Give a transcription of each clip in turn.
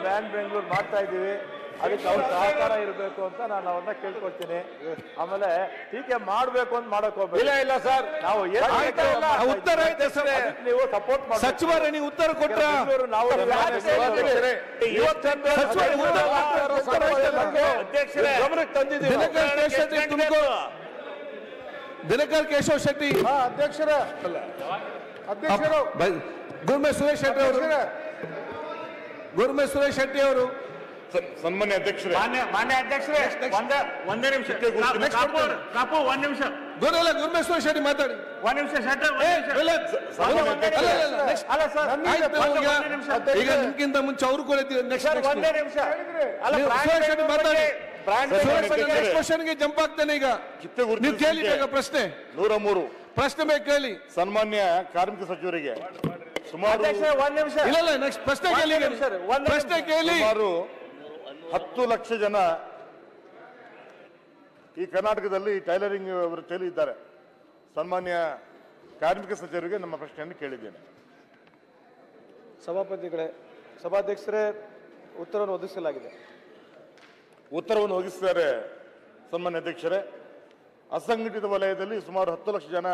Van Bengaluru ಮಾಡ್ತಾ ಇದ್ದೀವಿ, ಅದಕ್ಕೆ ಅವ್ರ ಸಹಕಾರ ಇರಬೇಕು ಅಂತ ನಾನು ಅವ್ರನ್ನ ಕೇಳ್ಕೊಳ್ತೀನಿ. ಆಮೇಲೆ ಟೀಕೆ ಮಾಡಬೇಕು ಅಂತ ಮಾಡಕ್ ಹೋಗ್ಬೇಕು. ಇಲ್ಲ ಸರ್, ನಾವು ಉತ್ತರ ಐತೆ ಸರ್, ನೀವು ಸಪೋರ್ಟ್ ಮಾಡಿ. ಸಚಿವರೇ ನೀವು ಉತ್ತರ ಕೊಟ್ರ ನಾವು ಗಮನಕ್ಕೆ ತಂದಿದ್ದೀವಿ. ದಿನಕರ್ ಕೇಶವ್ ಶೆಟ್ಟಿ ಅಧ್ಯಕ್ಷರೇ, ಅಧ್ಯಕ್ಷರು ಗುರುಮೆ ಸುರೇಶ್ ಶೆಟ್ಟಿ ಅವರು, ಗುರುಮೆ ಸುರೇಶ್ ಶೆಟ್ಟಿ ಅವರು. ಸನ್ಮಾನ್ಯ ಅಧ್ಯಕ್ಷರೇ, ಮಾನ್ಯ ಅಧ್ಯಕ್ಷರೇ, ಒಂದೇ ನಿಮಿಷ ಕಾಪು, ಒಂದ್ ನಿಮಿಷ ಗುರುಮೆ ಸುರೇಶ್ ಶೆಟ್ಟಿ ಮಾತಾಡಿ. ಒಂದ್ ನಿಮಿಷ ಈಗ ನಿಮ್ಗಿಂತ ಮುಂಚೆ ಅವರು ಕೂಡ ಒಂದೇ ನಿಮಿಷ ಮಾತಾಡಿ. ನೆಕ್ಸ್ಟ್ ಕ್ವಶನ್ಗೆ ಜಂಪ್ ಆಗ್ತಾನೆ. ಈಗ ನೀವು ಕೇಳಿ ಬೇಗ ಪ್ರಶ್ನೆ. 103 ಪ್ರಶ್ನೆ ಬೇಕು ಕೇಳಿ. ಸನ್ಮಾನ್ಯ ಕಾರ್ಮಿಕ ಸಚಿವರಿಗೆ ಸುಮಾರು ಒಂದ್ ನಿಮಿಷ ಇಲ್ಲ ನೆಕ್ಸ್ಟ್ ಪ್ರಶ್ನೆ ಕೇಳಿ. ಪ್ರಶ್ನೆ ಕೇಳಿ. ಸುಮಾರು 10 ಲಕ್ಷ ಜನ ಈ ಕರ್ನಾಟಕದಲ್ಲಿ ಟೈಲರಿಂಗ್ ವೃತ್ತಿಯಲ್ಲಿ ಇದ್ದಾರೆ. ಸನ್ಮಾನ್ಯ ಕಾರ್ಮಿಕ ಸಚಿವರಿಗೆ ನಮ್ಮ ಪ್ರಶ್ನೆಯನ್ನು ಕೇಳಿದ್ದೇನೆ. ಸಭಾಪತಿಗಳೇ, ಸಭಾಧ್ಯಕ್ಷರೇ, ಉತ್ತರವನ್ನು ಒದಗಿಸಲಾಗಿದೆ. ಉತ್ತರವನ್ನು ಒದಗಿಸಿದ್ದಾರೆ ಸನ್ಮಾನ್ಯ ಅಧ್ಯಕ್ಷರೇ. ಅಸಂಘಟಿತ ವಲಯದಲ್ಲಿ ಸುಮಾರು 10 ಲಕ್ಷ ಜನ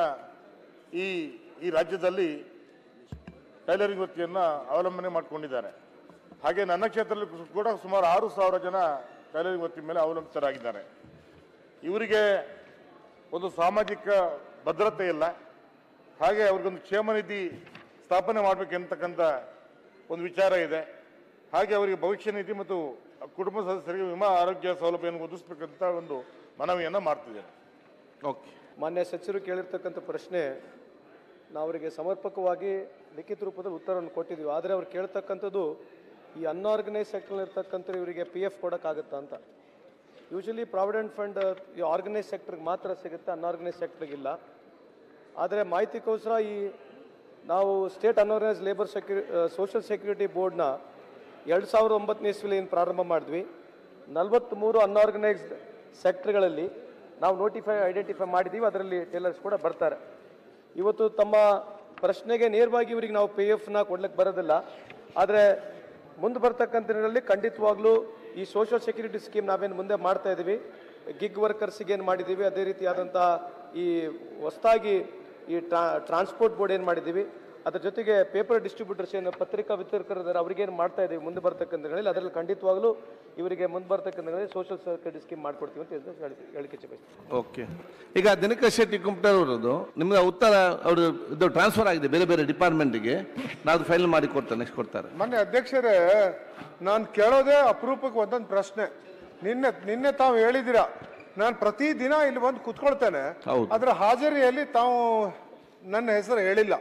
ಈ ರಾಜ್ಯದಲ್ಲಿ ಟೈಲರಿಂಗ್ ವೃತ್ತಿಯನ್ನು ಅವಲಂಬನೆ ಮಾಡಿಕೊಂಡಿದ್ದಾರೆ. ಹಾಗೆ ನನ್ನ ಕ್ಷೇತ್ರದಲ್ಲಿ ಕೂಡ ಸುಮಾರು 6,000 ಜನ ಟೈಲರಿಂಗ್ ವೃತ್ತಿ ಮೇಲೆ ಅವಲಂಬಿತರಾಗಿದ್ದಾರೆ. ಇವರಿಗೆ ಒಂದು ಸಾಮಾಜಿಕ ಭದ್ರತೆ ಇಲ್ಲ, ಹಾಗೆ ಅವ್ರಿಗೊಂದು ಕ್ಷೇಮ ನಿಧಿ ಸ್ಥಾಪನೆ ಮಾಡಬೇಕೆಂತಕ್ಕಂಥ ಒಂದು ವಿಚಾರ ಇದೆ. ಹಾಗೆ ಅವರಿಗೆ ಭವಿಷ್ಯ ನಿಧಿ ಮತ್ತು ಕುಟುಂಬ ಸದಸ್ಯರಿಗೆ ವಿಮಾ ಆರೋಗ್ಯ ಸೌಲಭ್ಯವನ್ನು ಒದಗಿಸಬೇಕಂತ ಒಂದು ಮನವಿಯನ್ನು ಮಾಡ್ತಿದ್ದೇನೆ. ಓಕೆ. ಮಾನ್ಯ ಸಚಿವರು ಕೇಳಿರ್ತಕ್ಕಂಥ ಪ್ರಶ್ನೆ ನಾವು ಅವರಿಗೆ ಸಮರ್ಪಕವಾಗಿ ಲಿಖಿತ ರೂಪದಲ್ಲಿ ಉತ್ತರವನ್ನು ಕೊಟ್ಟಿದ್ದೀವಿ. ಆದರೆ ಅವ್ರು ಕೇಳ್ತಕ್ಕಂಥದ್ದು ಈ ಅನ್ಆರ್ಗನೈಸ್ ಸೆಕ್ಟರ್ನಲ್ಲಿರ್ತಕ್ಕಂಥ ಇವರಿಗೆ PF ಕೊಡೋಕ್ಕಾಗುತ್ತಾ ಅಂತ. ಯೂಶಲಿ ಪ್ರಾವಿಡೆಂಟ್ ಫಂಡ್ ಈ ಆರ್ಗನೈಸ್ ಸೆಕ್ಟರ್ಗೆ ಮಾತ್ರ ಸಿಗುತ್ತೆ, ಅನ್ಆರ್ಗನೈಸ್ ಸೆಕ್ಟರ್ಗಿಲ್ಲ. ಆದರೆ ಮಾಹಿತಿಗೋಸ್ಕರ ನಾವು state unorganised labour social security ಬೋರ್ಡ್ನ 2009 ಇಸ್ವಿಲಿ ಏನು ಪ್ರಾರಂಭ ಮಾಡಿದ್ವಿ. 43 ಅನ್ಆರ್ಗನೈಸ್ಡ್ ಸೆಕ್ಟರ್ಗಳಲ್ಲಿ ನಾವು ಐಡೆಂಟಿಫೈ ಮಾಡಿದ್ದೀವಿ. ಅದರಲ್ಲಿ ಟೇಲರ್ಸ್ ಕೂಡ ಬರ್ತಾರೆ. ಇವತ್ತು ತಮ್ಮ ಪ್ರಶ್ನೆಗೆ ನೇರವಾಗಿ ಇವರಿಗೆ ನಾವು PFನ ಕೊಡ್ಲಿಕ್ಕೆ ಬರೋದಿಲ್ಲ. ಆದರೆ ಮುಂದೆ ಬರ್ತಕ್ಕಂಥ ದಿನಗಳಲ್ಲಿ ಖಂಡಿತವಾಗ್ಲೂ ಈ ಸೋಷಿಯಲ್ ಸೆಕ್ಯೂರಿಟಿ ಸ್ಕೀಮ್ ನಾವೇನು ಮುಂದೆ ಮಾಡ್ತಾ ಇದ್ದೀವಿ, ಗಿಗ್ ವರ್ಕರ್ಸಿಗೆ ಏನು ಮಾಡಿದ್ದೀವಿ, ಅದೇ ರೀತಿಯಾದಂಥ ಈ ಹೊಸದಾಗಿ ಈ ಟ್ರಾನ್ಸ್ಪೋರ್ಟ್ ಬೋರ್ಡ್ ಏನು ಮಾಡಿದ್ದೀವಿ, ಅದರ ಜೊತೆಗೆ ಪೇಪರ್ ಡಿಸ್ಟ್ರಿಬ್ಯೂಟರ್ಸ್ ಏನು ಪತ್ರಿಕಾ ವಿತರಕರಿದ್ದಾರೆ ಅವ್ರಿಗೇನು ಮಾಡ್ತಾ ಇದ್ದೀವಿ ಮುಂದೆ ಬರ್ತಕ್ಕಂಥ ದಿನಗಳಲ್ಲಿ, ಅದರಲ್ಲಿ ಖಂಡಿತವಾಗ್ಲೂ ಇವರಿಗೆ ಮುಂದೆ ಬರ್ತಕ್ಕಂಥ ದಿನಗಳಲ್ಲಿ ಸೋಷಿಯಲ್ ಸೆಕ್ಯೂರಿಟಿ ಸ್ಕೀಮ್ ಮಾಡ್ಕೊಡ್ತೀವಿ ಅಂತ ಹೇಳಿಕೆ ಬಯಸ್ತೀವಿ. ಓಕೆ. ಈಗ ದಿನಕರ್ ಶೆಟ್ಟಿ ಕುಮಟರ್ ಅವರದ್ದು ನಿಮ್ಗೆ ಉತ್ತರ ಅವರು ಇದು ಟ್ರಾನ್ಸ್ಫರ್ ಆಗಿದೆ ಬೇರೆ ಬೇರೆ ಡಿಪಾರ್ಟ್ಮೆಂಟ್ಗೆ, ನಾವು ಫೈಲ್ ಮಾಡಿ ಕೊಡ್ತಾರೆ, ನೆಕ್ಸ್ಟ್ ಕೊಡ್ತಾರೆ. ಮೊನ್ನೆ ಅಧ್ಯಕ್ಷರೇ, ನಾನು ಕೇಳೋದೇ ಅಪರೂಪಕ್ಕೆ ಒಂದೊಂದು ಪ್ರಶ್ನೆ. ನಿನ್ನೆ ತಾವು ಹೇಳಿದ್ದೀರಾ ನಾನು ಪ್ರತಿದಿನ ಇಲ್ಲಿ ಬಂದು ಕುತ್ಕೊಳ್ತೇನೆ, ಅದರ ಹಾಜರಿಯಲ್ಲಿ ತಾವು ನನ್ನ ಹೆಸರು ಹೇಳಿಲ್ಲ.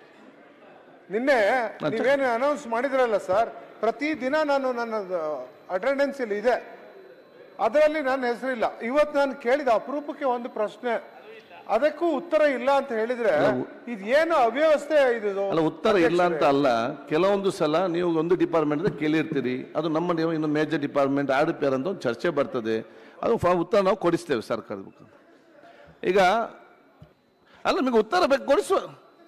ನಿನ್ನೆ ನೀವೇನು ಅನೌನ್ಸ್ ಮಾಡಿದ್ರಲ್ಲ ಸರ್, ಪ್ರತಿದಿನ ನಾನು ನನ್ನ ಅಟೆಂಡೆನ್ಸ್ ಇಲ್ಲಿ ಇದೆ, ಅದರಲ್ಲಿ ನನ್ನ ಹೆಸರಿಲ್ಲ. ಇವತ್ತು ನಾನು ಕೇಳಿದ ಅಪರೂಪಕ್ಕೆ ಒಂದು ಪ್ರಶ್ನೆ, ಅದಕ್ಕೂ ಉತ್ತರ ಇಲ್ಲ ಅಂತ ಹೇಳಿದ್ರೆ ಇದೇನು ಅವ್ಯವಸ್ಥೆ ಇದು? ಅಲ್ಲ, ಉತ್ತರ ಇಲ್ಲ ಅಂತ ಅಲ್ಲ. ಕೆಲವೊಂದು ಸಲ ನೀವು ಒಂದು ಡಿಪಾರ್ಟ್ಮೆಂಟ್ ಕೇಳಿರ್ತೀರಿ, ಅದು ನಮ್ಮ ಇನ್ನು ಮೇಜರ್ ಡಿಪಾರ್ಟ್ಮೆಂಟ್ RDPR ಅಂತ ಒಂದು ಚರ್ಚೆ ಬರ್ತದೆ, ಅದು ಉತ್ತರ ನಾವು ಕೊಡಿಸ್ತೇವೆ ಸರ್ಕಾರದ ಮುಖಾಂತರ. ಈಗ ಅಲ್ಲ, ನಿಮಗೆ ಉತ್ತರ ಬೇಕು, ಕೊಡಿಸುವ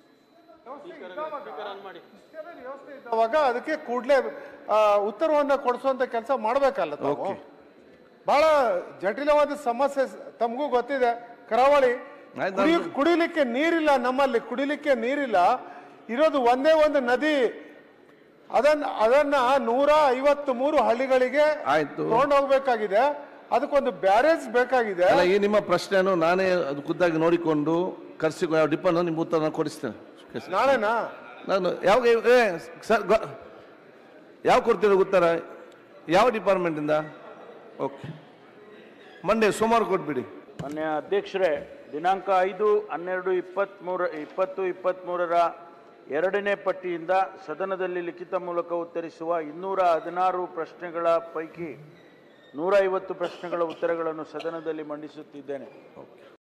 ಅವಾಗ ಅದಕ್ಕೆ ಕೂಡಲೇ ಉತ್ತರವನ್ನ ಕೊಡಿಸುವಂತ ಕೆಲಸ ಮಾಡ್ಬೇಕಲ್ಲ ತಾವು. ಬಹಳ ಜಟಿಲವಾದ ಸಮಸ್ಯೆ ತಮಗೂ ಗೊತ್ತಿದೆ. ಕರಾವಳಿ ಕುಡಿಲಿಕ್ಕೆ ನೀರಿಲ್ಲ, ನಮ್ಮಲ್ಲಿ ಕುಡಿಲಿಕ್ಕೆ ನೀರಿಲ್ಲ. ಇರೋದು ಒಂದೇ ಒಂದು ನದಿ, ಅದನ್ನ 153 ಹಳ್ಳಿಗಳಿಗೆ ತಗೊಂಡೋಗ್ಬೇಕಾಗಿದೆ. ಅದಕ್ಕೊಂದು ಬ್ಯಾರೇಜ್ ಬೇಕಾಗಿದೆ. ಈ ನಿಮ್ಮ ಪ್ರಶ್ನೆಯನ್ನು ನಾನೇ ಅದು ಖುದ್ದಾಗಿ ನೋಡಿಕೊಂಡು ಕರ್ಸಿ ಡಿಪಾರ್ಟ್ಮೆಂಟ್ ನಿಮ್ಮ ಉತ್ತರ ಕೊಡಿಸ್ತೇನೆ. ನಾಳೆನಾ? ನಾನು ಯಾವ ಕೊಡ್ತೀರ ಉತ್ತರ? ಯಾವ ಡಿಪಾರ್ಟ್ಮೆಂಟಿಂದ? ಓಕೆ, ಮಂಡೇ ಸೋಮವಾರ ಕೊಟ್ಬಿಡಿ. ಮಾನ್ಯ ಅಧ್ಯಕ್ಷರೇ, ದಿನಾಂಕ 5/12/2023 ಎರಡನೇ ಪಟ್ಟಿಯಿಂದ ಸದನದಲ್ಲಿ ಲಿಖಿತ ಮೂಲಕ ಉತ್ತರಿಸುವ 216 ಪ್ರಶ್ನೆಗಳ ಪೈಕಿ 150 ಪ್ರಶ್ನೆಗಳ ಉತ್ತರಗಳನ್ನು ಸದನದಲ್ಲಿ ಮಂಡಿಸುತ್ತಿದ್ದೇನೆ.